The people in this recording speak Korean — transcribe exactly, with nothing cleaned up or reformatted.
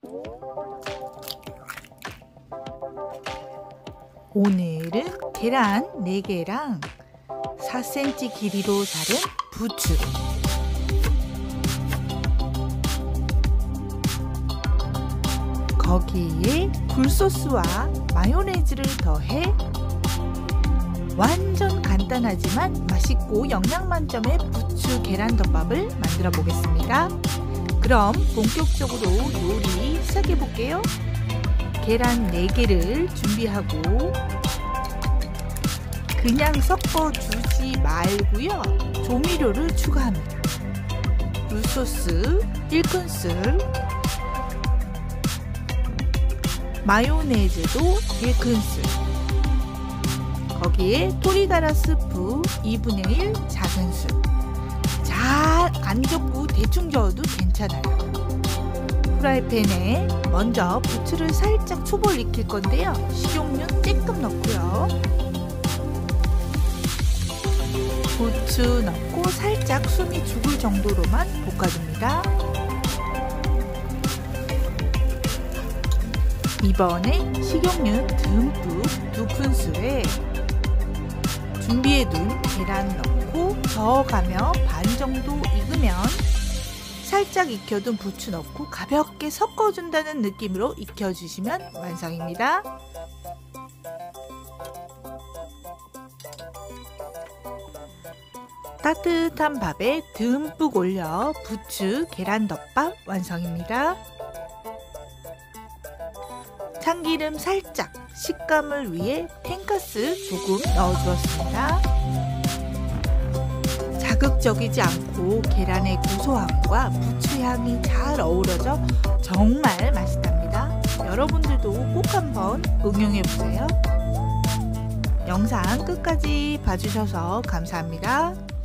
오늘은 계란 네 개랑 사 센티미터 길이로 자른 부추, 거기에 굴소스와 마요네즈를 더해 완전 간단하지만 맛있고 영양 만점의 부추 계란덮밥을 만들어 보겠습니다. 그럼 본격적으로 요리 시작해 볼게요. 계란 네 개를 준비하고 그냥 섞어 주지 말고요. 조미료를 추가합니다. 굴소스 일 큰술, 마요네즈도 일 큰술, 거기에 토리가라 스프 이분의 일 작은술. 잘 안 젓고 대충 저어도 괜찮아요. 프라이팬에 먼저 부추를 살짝 초벌 익힐 건데요. 식용유 쬐끔 넣고요. 부추 넣고 살짝 숨이 죽을 정도로만 볶아줍니다. 이번에 식용유 듬뿍 두 큰술에 준비해둔 계란 넣고 저어가며 반 정도 익으면 살짝 익혀둔 부추 넣고 가볍게 섞어준다는 느낌으로 익혀주시면 완성입니다. 따뜻한 밥에 듬뿍 올려 부추 계란덮밥 완성입니다. 참기름 살짝, 식감을 위해天가스 조금 넣어주었습니다. 자극적이지 않고 계란의 고소함과 부추향이 잘 어우러져 정말 맛있답니다. 여러분들도 꼭 한번 응용해보세요. 영상 끝까지 봐주셔서 감사합니다.